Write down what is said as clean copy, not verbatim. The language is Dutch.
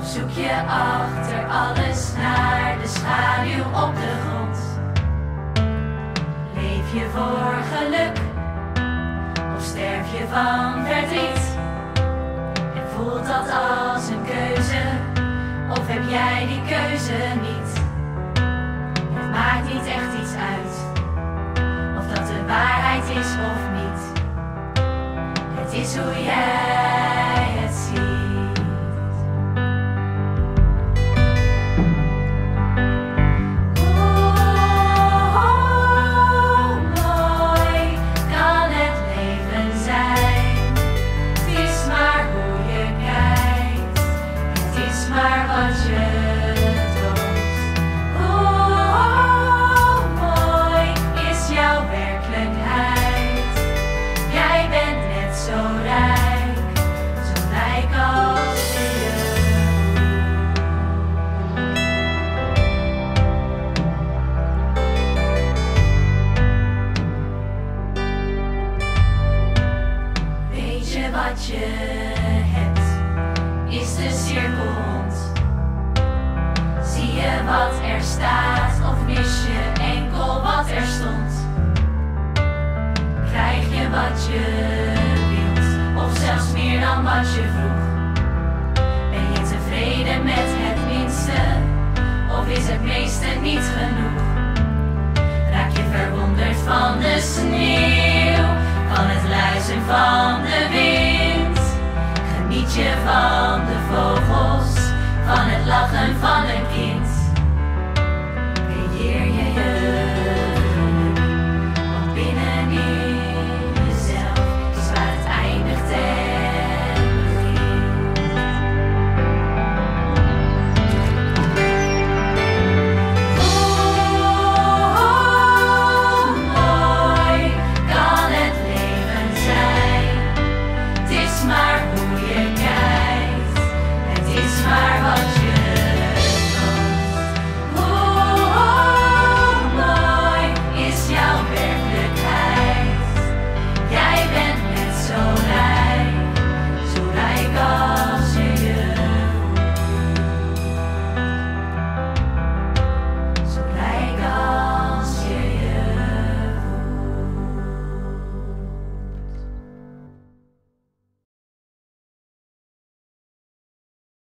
Zoek je achter alles naar de schaduw op de grond? Leef je voor geluk of sterf je van verdriet? En voelt dat als een keuze of heb jij die keuze niet? Het maakt niet echt iets uit of dat de waarheid is of niet. Het is hoe jij het ziet. Maar wat je droomt. Hoe mooi is jouw werkelijkheid. Jij bent net zo rijk als je Weet je wat je hebt, is de cirkel rond. Zie je wat er staat of mis je enkel wat er stond? Krijg je wat je wilt of zelfs meer dan wat je vroeg? Ben je tevreden met het minste of is het meeste niet genoeg? Raak je verwonderd van de sneeuw, van het ruisen van de wind? Geniet je van de